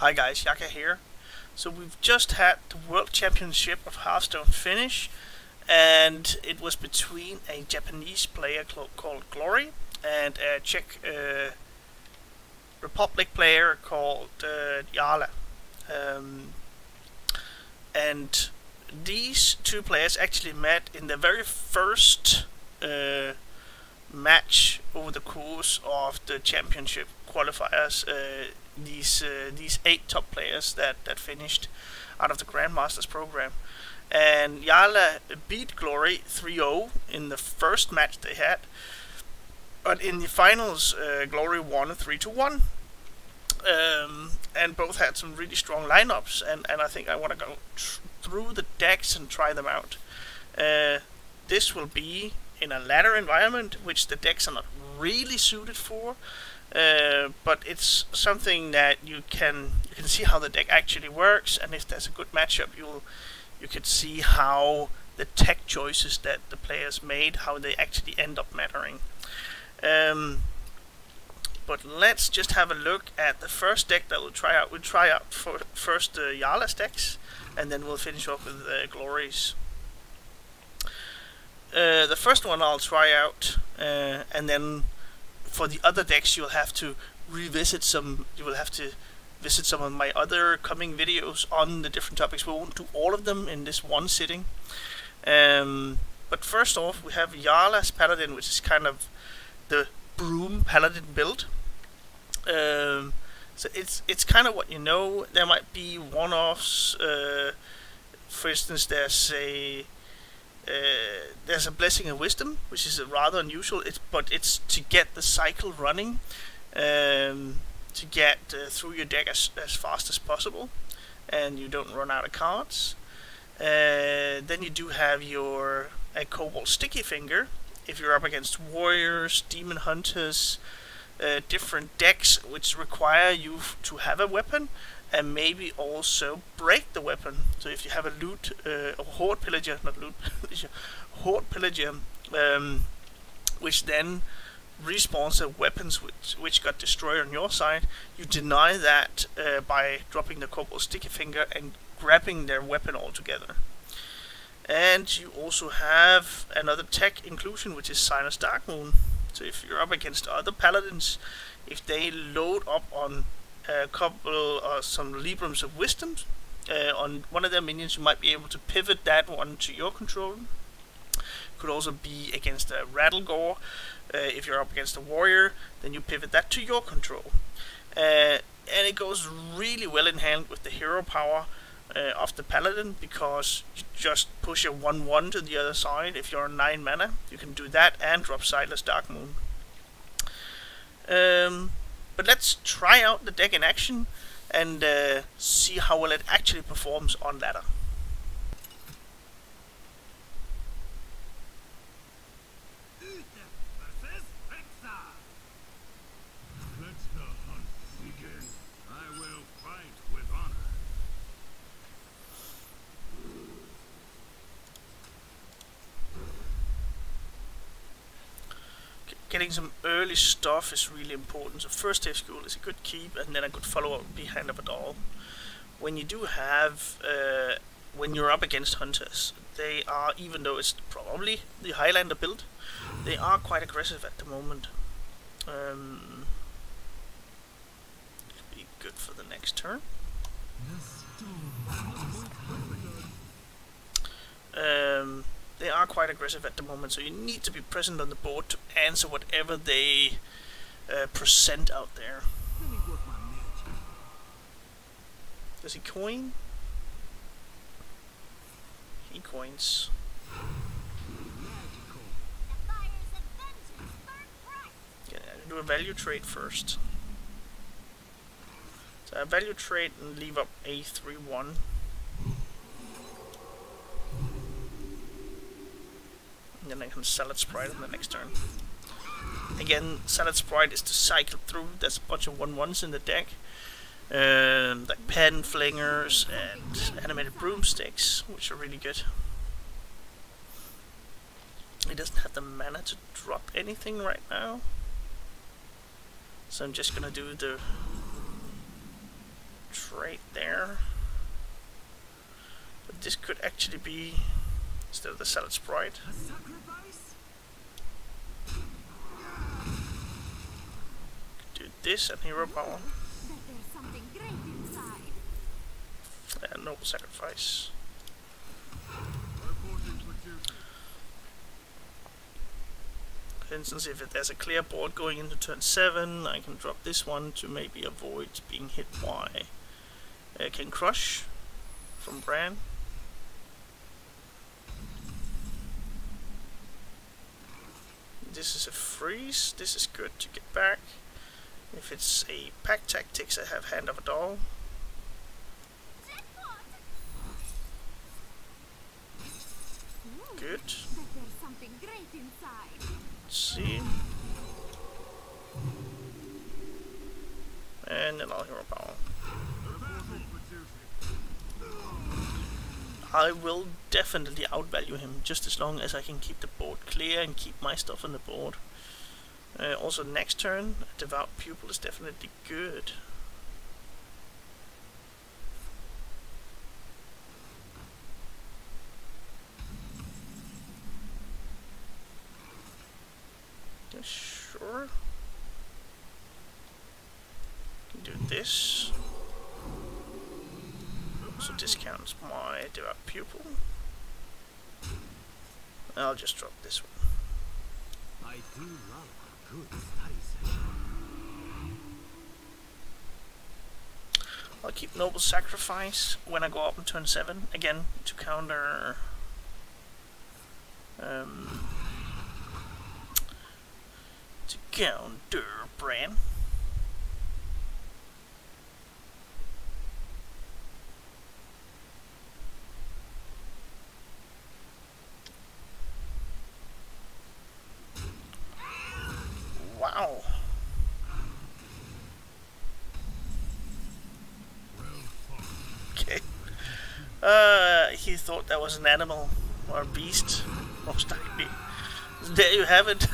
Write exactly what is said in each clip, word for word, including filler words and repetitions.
Hi guys, Yacca here. So we've just had the World Championship of Hearthstone finish, and it was between a Japanese player called Glory and a Czech uh, Republic player called uh, Jarla. Um, and these two players actually met in the very first uh, match over the course of the championship qualifiers. Uh, these uh, these eight top players that, that finished out of the Grandmasters program. And Jarla beat Glory three oh in the first match they had. But in the finals, uh, Glory won three to one. Um, and both had some really strong lineups, and, and I think I want to go tr through the decks and try them out. Uh, this will be in a ladder environment, which the decks are not really suited for, uh, but it's something that you can you can see how the deck actually works, and if there's a good matchup, you'll you could see how the tech choices that the players made, how they actually end up mattering. Um, But let's just have a look at the first deck that we'll try out. We'll try out for first uh, Jarla's decks, and then we'll finish off with uh, Glory's. Uh, the first one I'll try out, uh, and then for the other decks you'll have to revisit some. You will have to visit some of my other coming videos on the different topics. We won't do all of them in this one sitting. Um, but first off, we have Jarla's Palladin, which is kind of the Broom Paladin build. Um, so it's it's kind of what you know. There might be one-offs. Uh, for instance, there's a uh, there's a Blessing of Wisdom, which is rather unusual. It's but it's to get the cycle running, um, to get uh, through your deck as as fast as possible, and you don't run out of cards. Uh, then you do have your a Cobalt Sticky Finger. If you're up against warriors, demon hunters, uh, different decks which require you f to have a weapon, and maybe also break the weapon. So if you have a loot, uh, a horde pillager, not loot pillager, horde pillager, um, which then respawns the weapons which which got destroyed on your side, you deny that uh, by dropping the Cobalt Sticky Finger and grabbing their weapon altogether. And you also have another tech inclusion, which is Sinus Darkmoon. So if you're up against other paladins, if they load up on a couple or some Librams of Wisdom uh, on one of their minions, you might be able to pivot that one to your control. Could also be against a Rattlegore. Uh, if you're up against a warrior, then you pivot that to your control. Uh, and it goes really well in hand with the hero power Uh, of the Paladin, because you just push a one one to the other side. If you're on nine mana, you can do that and drop Sightless Darkmoon. Um, but let's try out the deck in action and uh, see how well it actually performs on ladder. Getting some early stuff is really important. So first day of school is a good keep, and then a good follow-up would be Hand of a Doll. When you do have, uh, when you're up against hunters, they are, even though it's probably the Highlander build, they are quite aggressive at the moment. Um, it'll be good for the next turn. Um, They are quite aggressive at the moment, so you need to be present on the board to answer whatever they uh, present out there. Does he coin? He coins. Yeah, do a value trade first. So I value trade and leave up a three one. And then I can Salad Sprite on the next turn. Again, Salad Sprite is to cycle through. There's a bunch of one ones in the deck. Um, like Pen Flingers and Animated Broomsticks, which are really good. He doesn't have the mana to drop anything right now. So I'm just gonna do the right there. But this could actually be instead of the salad sprite. Do this and hero power. And noble sacrifice. For instance, if it, there's a clear board going into turn seven, I can drop this one to maybe avoid being hit by uh, King Crush from Bran. This is a freeze. This is good to get back. If it's a pack tactics, I have Hand of a Doll. Good. Let's see. And then I'll hero power. I will definitely outvalue him just as long as I can keep the board clear and keep my stuff on the board. Uh, also next turn, a Devout Pupil is definitely good. Yeah, sure. Can do this. So discounts my Devout Pupil. I'll just drop this one. I do love a good study session. I'll keep Noble Sacrifice when I go up in turn seven, again to counter um, to counter Bran. Wow. Okay. Uh, he thought that was an animal or a beast, most likely. There you have it.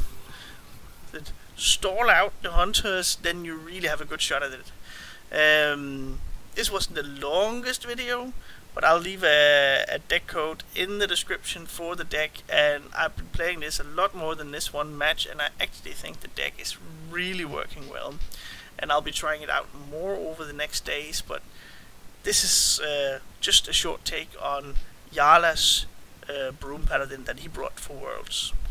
Stall out the hunters, then you really have a good shot at it. Um, this wasn't the longest video, but I'll leave a, a deck code in the description for the deck, and I've been playing this a lot more than this one match, and I actually think the deck is really working well, and I'll be trying it out more over the next days. But this is uh, just a short take on Jarla's uh, Broom Paladin that he brought for Worlds.